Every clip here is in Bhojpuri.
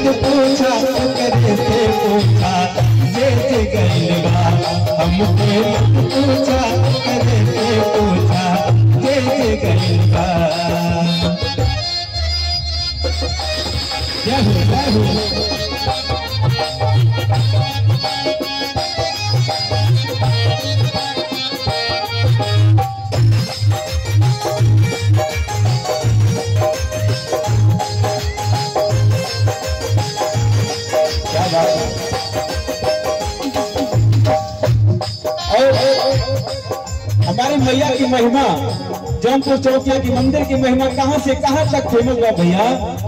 मत पूछा करे से पूछा जैसे गलबा हमके मत पूछा करे से पूछा जैसे गलबा। जय हो जय हो। हमारी मैया की महिमा जौनपुर चौकिया की मंदिर की महिमा कहां से कहां तक फेमस बा भैया।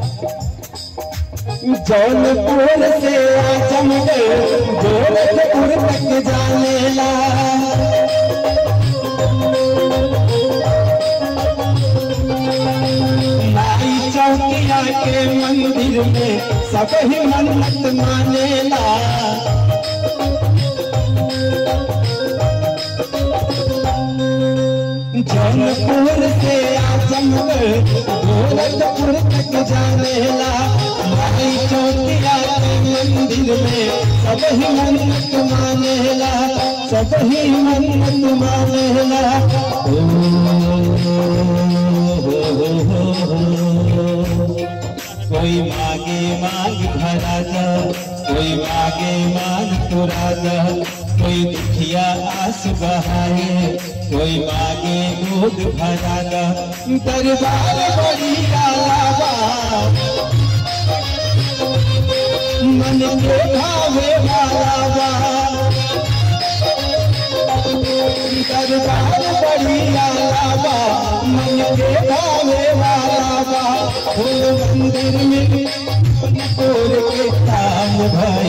जौनपुर से आजमगढ़ गोरखपुर तक जानेला माई चौकिया के मंदिर में सब ही मन्नत मानेला। जौनपुर से आजमगढ़ गोरखपुर तक जानेला माई चौकिया के मंदिर में सब ही मन्नत मानेला सब ही मन्नत मानेला। कोई मांगे मांग भरा जा कोई मांगे मांग तुरा जा कोई दुखिया आस बहाए कोई मांगे दूध भरा जा दरबार बड़ी आलावा मन के भावे वाला दरबार बड़ी आलावा मन के भावे वाला हो मंदिर में तोड़ के ताम भर